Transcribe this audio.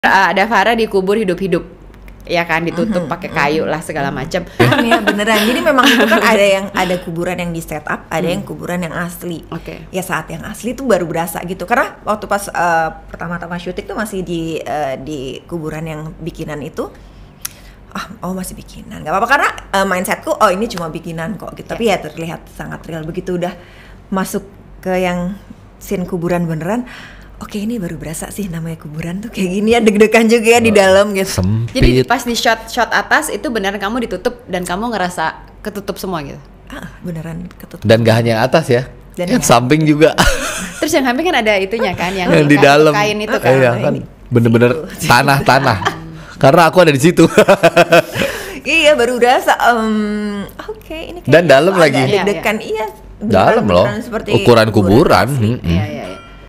Ada Farah dikubur hidup-hidup, ya kan, ditutup pakai kayu lah segala macam. Ya beneran. Jadi memang itu kan ada kuburan yang di set up, ada yang kuburan yang asli. Oke. Ya saat yang asli tuh baru berasa gitu. Karena waktu pas pertama-tama syuting tuh masih di kuburan yang bikinan itu. Masih bikinan. Gak apa-apa karena mindsetku ini cuma bikinan kok gitu. Tapi ya terlihat sangat real. Begitu udah masuk ke yang scene kuburan beneran. Oke, ini baru berasa sih namanya kuburan tuh kayak gini ya, deg-degan juga ya di dalam gitu. Sempit. Jadi pas di shot atas itu beneran kamu ditutup dan kamu ngerasa ketutup semua gitu. Beneran ketutup. Dan gak hanya yang atas ya, Dan yang samping juga. Terus yang samping kan ada itunya kan, yang di dalam kain itu kan. Iya kan, bener-bener tanah. Karena aku ada di situ. Iya, baru berasa. Oke, ini kayak Dan dalam lagi. deg-degan. Iya. Dalam loh. Seperti Ukuran kuburan. Iya.